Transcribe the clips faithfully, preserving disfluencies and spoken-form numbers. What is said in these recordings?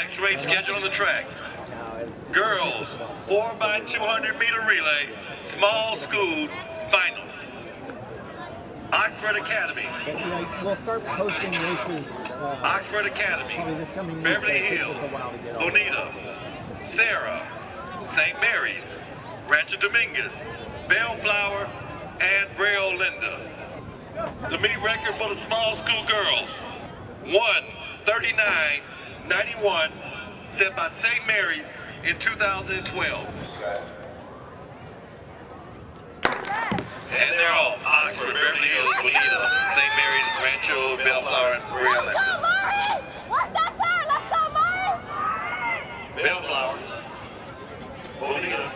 next race scheduled on the track. Girls four by two hundred meter relay, small schools finals. Oxford Academy. But, you know, we'll start posting races. Uh, Oxford Academy. this coming Beverly week, Hills. to Bonita. Sarah. Saint Mary's. Rancho Dominguez. Bellflower. And Braille Linda. The meet record for the small school girls. one thirty-nine ninety-one set by Saint Mary's in two thousand twelve. And they're all Oxford, Beverly Hills, Bonita, Saint Mary's, Rancho, Bellflower, and Braille Linda. Let's go, Murray! What's that turn? Let's go, Murray! Bellflower. Bonita.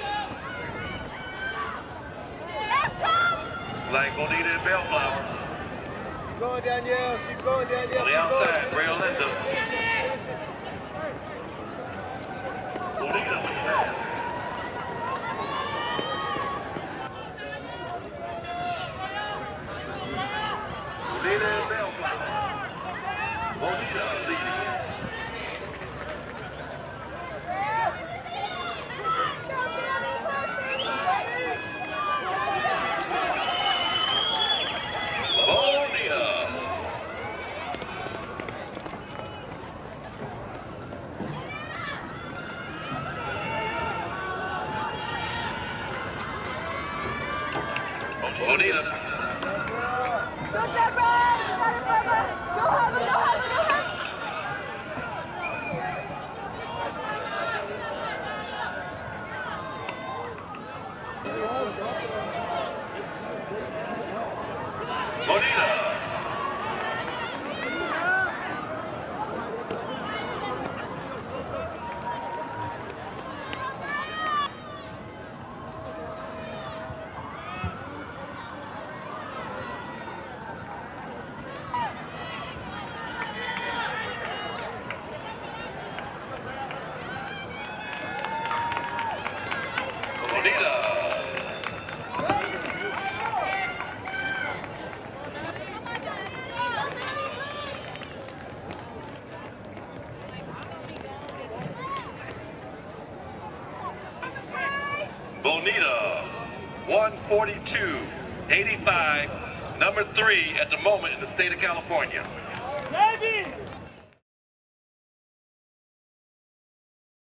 Let's go! Like Bonita and Bellflower. Keep going, Danielle. Keep going, Danielle. On the outside, Braille Linda. Bonita with the pass. Bonita and Bellflower. Bonita leading. Bonita. Bonita. Shoot that run! You got it, brother! Go home, go home, go home! Bonita. Bonita. Bonita, one forty-two eighty-five, number three at the moment in the state of California.